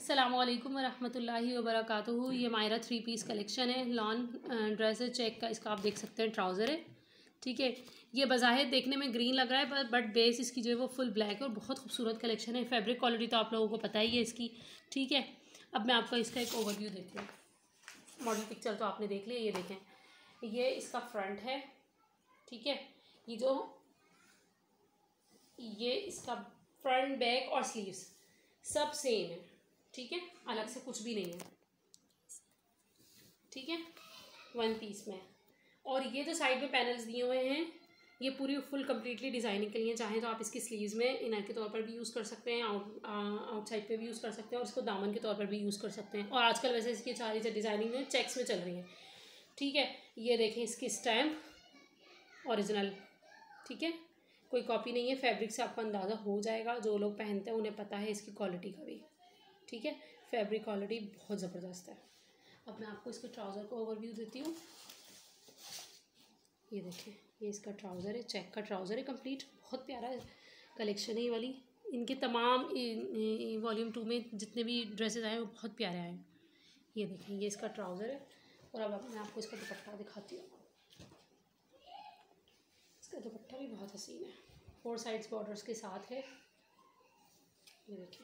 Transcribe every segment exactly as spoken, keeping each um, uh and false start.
अस्सलामुअलैकुम वरहमतुल्लाहि वबरकातुहू। ये मायरा थ्री पीस कलेक्शन है, लॉन ड्रेस है, चेक का इसका आप देख सकते हैं ट्राउज़र है। ठीक है, ये बज़ाहिर देखने में ग्रीन लग रहा है बट बेस इसकी जो है वो फुल ब्लैक है और बहुत खूबसूरत कलेक्शन है। फैब्रिक क्वालिटी तो आप लोगों को पता ही है इसकी। ठीक है, अब मैं आपको इसका एक ओवरव्यू देती हूँ। मॉडल पिक्चर तो आपने देख लिया, ये देखें, ये इसका फ्रंट है। ठीक है, ये जो ये इसका फ्रंट बैक और स्लीव्स सब सेम है। ठीक है, अलग से कुछ भी नहीं है। ठीक है, वन पीस में। और ये जो साइड में पैनल्स दिए हुए हैं ये पूरी फुल कम्प्लीटली डिज़ाइनिंग के लिए। चाहें तो आप इसकी स्लीव्स में इनर के तौर पर भी यूज़ कर सकते हैं, आउट आउटसाइड पे भी यूज़ कर सकते हैं और इसको दामन के तौर पर भी यूज़ कर सकते हैं। और आजकल वैसे इसकी सारी जो डिज़ाइनिंग में चेक्स में चल रही है। ठीक है, ये देखें इसकी स्टैम्प ओरिजिनल। ठीक है, कोई कॉपी नहीं है। फैब्रिक से आपको अंदाज़ा हो जाएगा, जो लोग पहनते हैं उन्हें पता है इसकी क्वालिटी का भी। ठीक है, फैब्रिक क्वालिटी बहुत ज़बरदस्त है। अब मैं आपको इसके ट्राउज़र को ओवरव्यू देती हूँ। ये देखें, ये इसका ट्राउज़र है, चेक का ट्राउज़र है कंप्लीट। बहुत प्यारा कलेक्शन है ये वाली। इनके तमाम वॉल्यूम टू में जितने भी ड्रेसेस आए वो बहुत प्यारे आए। ये देखें, ये इसका ट्राउज़र है। और अब मैं आपको इसका दुपट्टा दिखाती हूँ। इसका दुपट्टा भी बहुत हसीन है, फोर साइड्स बॉर्डर्स के साथ है। ये देखें,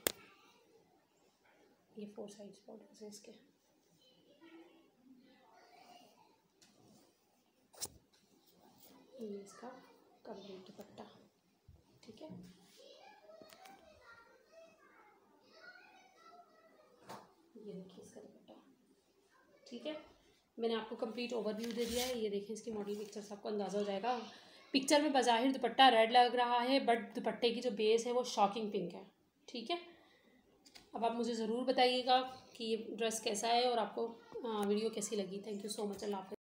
ये फोर साइड्स बॉर्डर्स हैं इसके। ये इसका कंप्लीट दुपट्टा। ठीक है, ये देखिए इसका दुपट्टा। ठीक है, मैंने आपको कंप्लीट ओवरव्यू दे दिया है। ये देखें, इसकी मॉडल पिक्चर से आपको अंदाज़ा हो जाएगा। पिक्चर में बज़ाहिर दुपट्टा रेड लग रहा है बट दुपट्टे की जो बेस है वो शॉकिंग पिंक है। ठीक है, अब आप मुझे ज़रूर बताइएगा कि ये ड्रेस कैसा है और आपको वीडियो कैसी लगी। Thank you so much. अल्लाह हाफ़िज़।